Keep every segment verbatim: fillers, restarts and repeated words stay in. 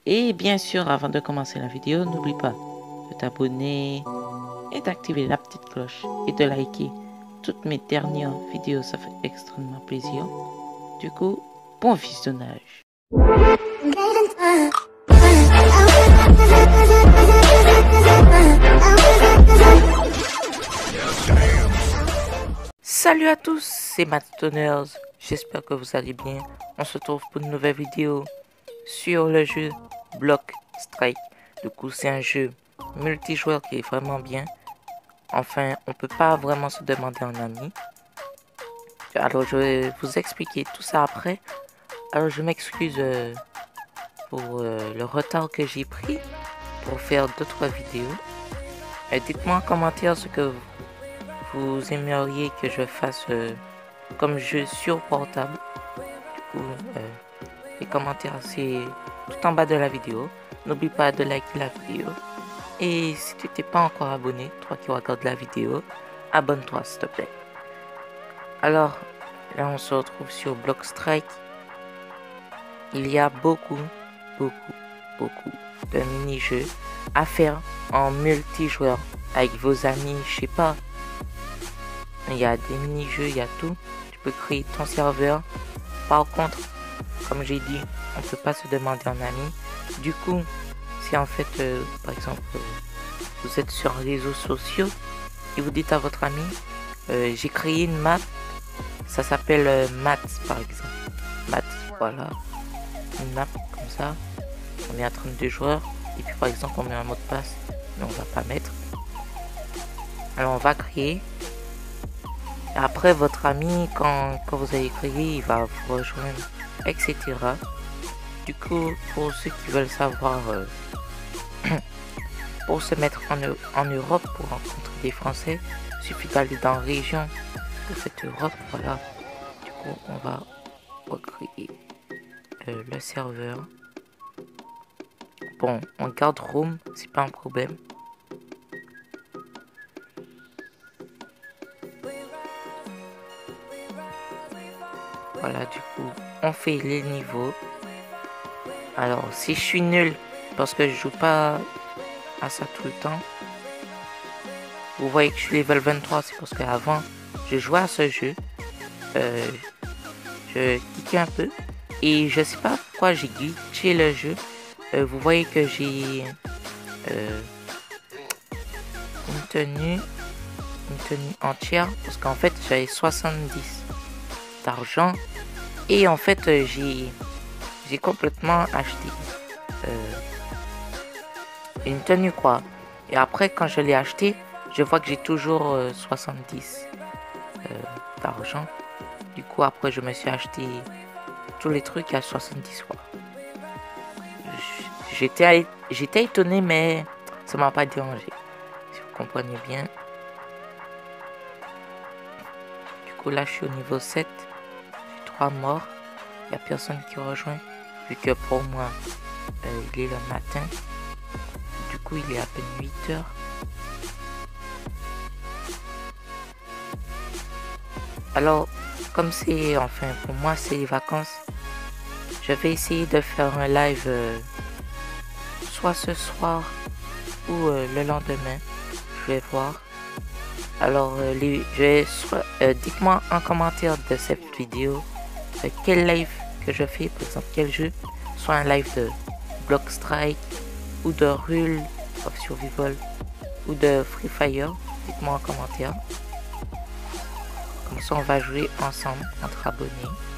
Et bien sûr, avant de commencer la vidéo, n'oublie pas de t'abonner et d'activer la petite cloche et de liker toutes mes dernières vidéos, ça fait extrêmement plaisir. Du coup, bon visionnage. Salut à tous, c'est Mattoners, j'espère que vous allez bien. On se retrouve pour une nouvelle vidéo sur le jeu Block Strike. Du coup, c'est un jeu multijoueur qui est vraiment bien. Enfin, on peut pas vraiment se demander en ami. Alors, je vais vous expliquer tout ça après. Alors, je m'excuse euh, pour euh, le retard que j'ai pris pour faire d'autres vidéos. Et dites-moi en commentaire ce que vous aimeriez que je fasse euh, comme jeu sur portable. Du coup, euh, les commentaires c'est tout en bas de la vidéo. N'oublie pas de liker la vidéo. Et si tu n'es pas encore abonné, toi qui regardes la vidéo, abonne-toi s'il te plaît. Alors, là on se retrouve sur Block Strike. Il y a beaucoup, beaucoup, beaucoup de mini-jeux à faire en multijoueur avec vos amis, je sais pas. Il y a des mini-jeux, il y a tout. Tu peux créer ton serveur. Par contre, comme j'ai dit, on ne peut pas se demander en ami. Du coup, si en fait, euh, par exemple, euh, vous êtes sur les réseaux sociaux et vous dites à votre ami, euh, j'ai créé une map, ça s'appelle euh, Maths par exemple. Maths, voilà. Une map comme ça. On est à trente-deux joueurs. Et puis par exemple, on met un mot de passe, mais on va pas mettre. Alors on va créer. Après, votre ami, quand, quand vous avez créé, il va vous rejoindre, et cetera. Du coup, pour ceux qui veulent savoir, euh, pour se mettre en, en Europe, pour rencontrer des Français, il suffit d'aller dans la région de cette Europe. Voilà. Du coup, on va recréer euh, le serveur. Bon, on garde Room, c'est pas un problème. Voilà, du coup, on fait les niveaux. Alors, si je suis nul, parce que je joue pas à ça tout le temps, vous voyez que je suis level vingt-trois, c'est parce qu'avant, je jouais à ce jeu. Euh, je cliquais un peu. Et je sais pas pourquoi j'ai glitché le jeu. Euh, vous voyez que j'ai euh, une tenue, une tenue entière, parce qu'en fait, j'avais soixante-dix d'argent. Et en fait, euh, j'ai j'ai complètement acheté euh, une tenue quoi. Et après quand je l'ai acheté, je vois que j'ai toujours euh, soixante-dix euh, d'argent. Du coup après je me suis acheté tous les trucs à soixante-dix quoi. J'étais j'étais étonné mais ça m'a pas dérangé. Si vous comprenez bien. Du coup là je suis au niveau sept. J'ai trois morts. Il n'y a personne qui rejoint. Vu que pour moi, euh, il est le matin. Du coup, il est à peine huit heures. Alors, comme c'est, enfin, pour moi, c'est les vacances. Je vais essayer de faire un live euh, soit ce soir ou euh, le lendemain. Je vais voir. Alors, euh, les, je vais soit, euh, dites-moi en commentaire de cette vidéo euh, quel live que je fais, par exemple quel jeu, soit un live de Block Strike ou de Rule of Survival ou de Free Fire, dites-moi en commentaire. Comme ça on va jouer ensemble entre abonnés.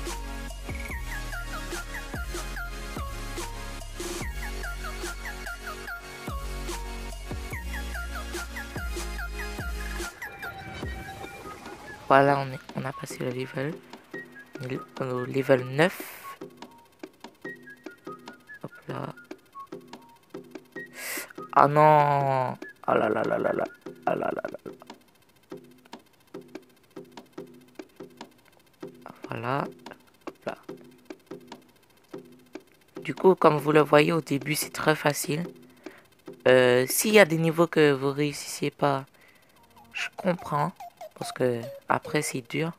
Voilà, on, est, on a passé le level, au level neuf. Hop là. Ah non. Ah là là là là là. Ah là là là. Voilà. Hop là. Du coup, comme vous le voyez au début, c'est très facile. Euh, S'il y a des niveaux que vous réussissez pas, je comprends. Parce que après, c'est dur.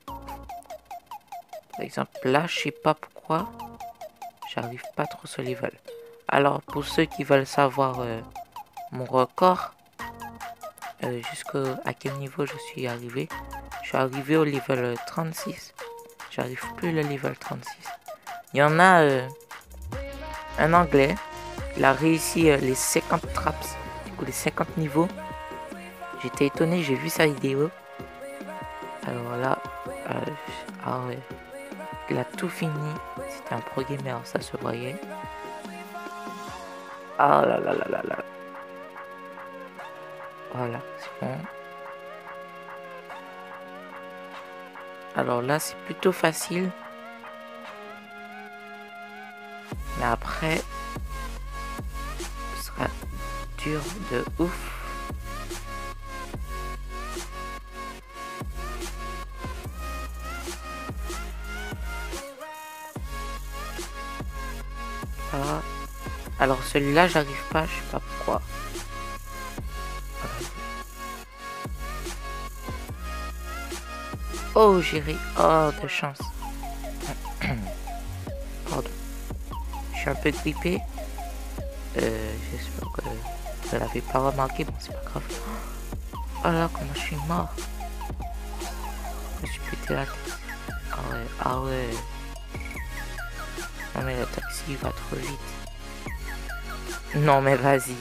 Par exemple, là, je sais pas pourquoi. J'arrive pas trop sur level. Alors, pour ceux qui veulent savoir euh, mon record, euh, jusqu'à quel niveau je suis arrivé, je suis arrivé au level trente-six. J'arrive plus le level trente-six. Il y en a euh, un anglais, il a réussi euh, les cinquante traps, du coup les cinquante niveaux. J'étais étonné, j'ai vu sa vidéo. Alors là, euh, ah ouais, il a tout fini. C'était un pro gamer, ça se voyait. Ah là là là là là. Voilà, c'est bon. Alors là, c'est plutôt facile. Mais après, ce sera dur de ouf. Ah. Alors celui-là, j'arrive pas, je sais pas pourquoi. Oh, j'ai ri. Oh, de chance. Pardon. Je suis un peu grippé. Euh, J'espère que vous ne l'avez pas remarqué. Bon, c'est pas grave. Oh là, comment je suis mort. Je me suis pété la tête. Ah ouais, ah ouais. Non mais le taxi va trop vite. Non mais vas-y.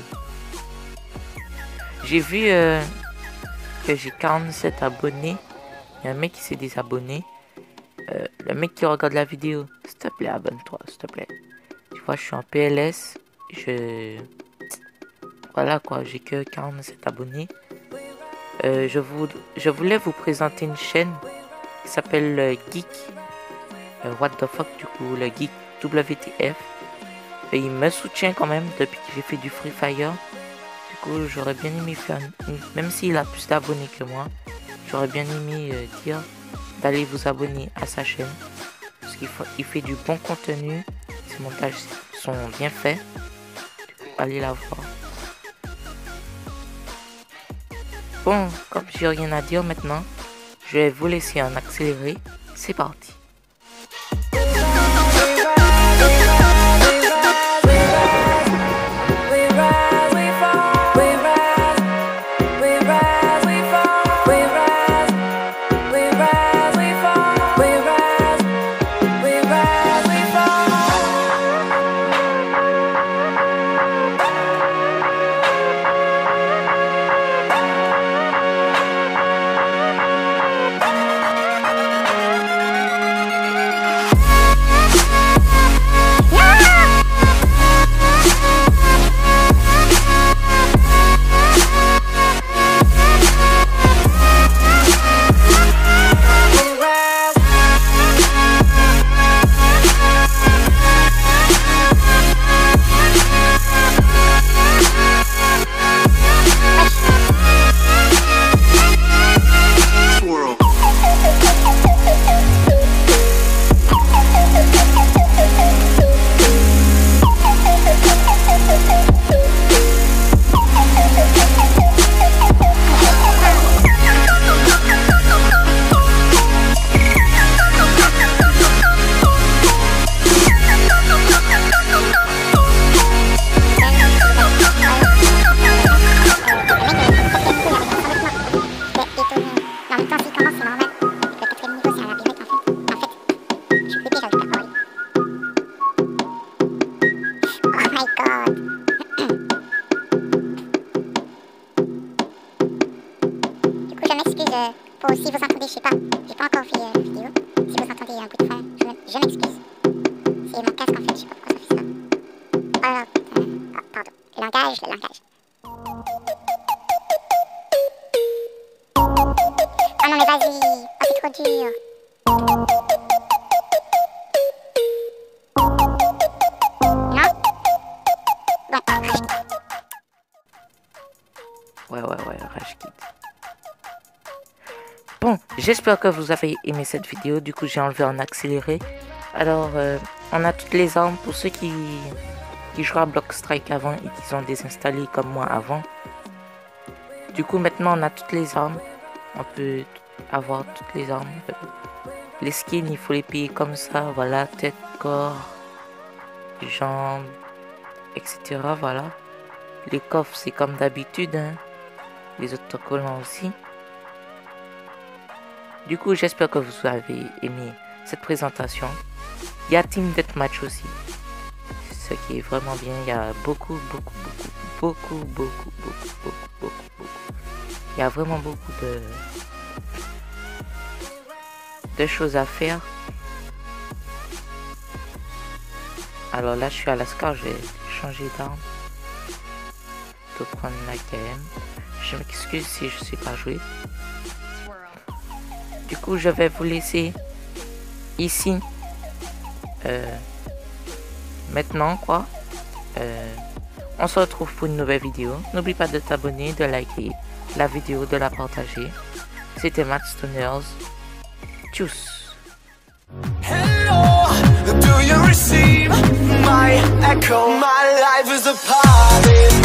J'ai vu euh, que j'ai quarante-sept abonnés. Il y a un mec qui s'est désabonné. Euh, le mec qui regarde la vidéo, s'il te plaît, abonne-toi, s'il te plaît. Tu vois, je suis en P L S. Je... Voilà quoi, j'ai que quarante-sept abonnés. Euh, je, vous... je voulais vous présenter une chaîne qui s'appelle euh, Geek. Euh, what the fuck, du coup, le Geek W T F. Et il me soutient quand même depuis que j'ai fait du Free Fire. Du coup, j'aurais bien aimé faire... Une... Même s'il a plus d'abonnés que moi, j'aurais bien aimé euh, dire d'aller vous abonner à sa chaîne. Parce qu'il faut... il fait du bon contenu. Ses montages sont bien faits. Du coup, allez la voir. Bon, comme j'ai rien à dire maintenant, je vais vous laisser en accéléré. C'est parti. Pour si vous entendez, je sais pas, j'ai pas encore fait euh, la vidéo. Si vous entendez un bruit de fond, je, je m'excuse. C'est mon casque en fait, je sais pas pourquoi ça fait ça. Alors, euh, ah, pardon, le langage, le langage. Oh non mais vas-y, oh c'est trop dur. Non? Bon, Rage Kit. Ouais, ouais, ouais, Rage Kit. Bon, j'espère que vous avez aimé cette vidéo. Du coup, j'ai enlevé en accéléré. Alors, euh, on a toutes les armes pour ceux qui, qui jouaient à Block Strike avant et qui ont désinstallé comme moi avant. Du coup, maintenant, on a toutes les armes. On peut avoir toutes les armes. Les skins, il faut les payer comme ça. Voilà, tête, corps, jambes, et cetera. Voilà. Les coffres, c'est comme d'habitude, hein. Les autocollants aussi. Du coup, j'espère que vous avez aimé cette présentation. Il y a Team Deathmatch aussi. Ce qui est vraiment bien. Il y a beaucoup, beaucoup, beaucoup, beaucoup, beaucoup, beaucoup, beaucoup, beaucoup, beaucoup. Il y a vraiment beaucoup de, de choses à faire. Alors là, je suis à la scar, je vais changer d'arme. Pour prendre ma K M. Je m'excuse si je ne sais pas jouer. Du coup, je vais vous laisser ici. Euh, maintenant, quoi. Euh, on se retrouve pour une nouvelle vidéo. N'oublie pas de t'abonner, de liker la vidéo, de la partager. C'était MaxStoners. Tchuss. Hello, do you receive my echo? My life is a party.